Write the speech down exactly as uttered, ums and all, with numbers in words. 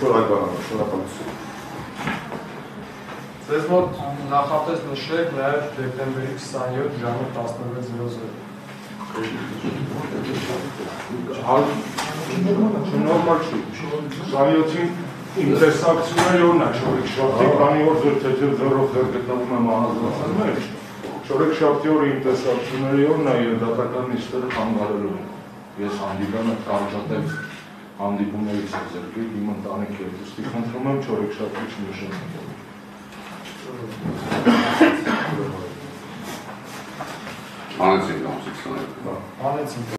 Շնորհակալություն, շնորհակալություն։ Ձեզ մոտ նախապես նշեք նաև դեկտեմբերի քսաներորդ ժամը տասնվեց զրո զրո։ Չնորմալ չի։ քսաներորդին ինտերսակցիոնը յորն է շորեքշաբթի, քանի որ ձեր թեթև ձեռով ձեր գտնվում է մահացվածության մեջ։ Շորեքշաբթի օրը ինտերսակցիոնը յորն է եւ դատական նիստերը խանգարելու են։ Ես հանդիպում եմ կարճատև հանդիպումներից ձեռքից իմ ընտանիքի հետ։ Ուստի խնդրում եմ շորեքշաբթի չնշանակել։ Անեցինք ամսից քսաներորդ։ Անեցինք։